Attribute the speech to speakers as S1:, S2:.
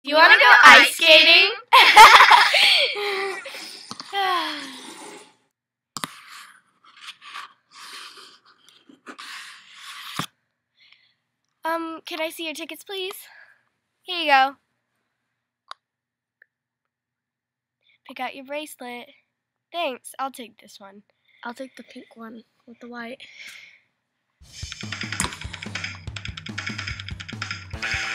S1: Do you want to go ice skating? Can I see your tickets, please? Here you go. Pick out your bracelet. Thanks, I'll take this one.
S2: I'll take the pink one with the white.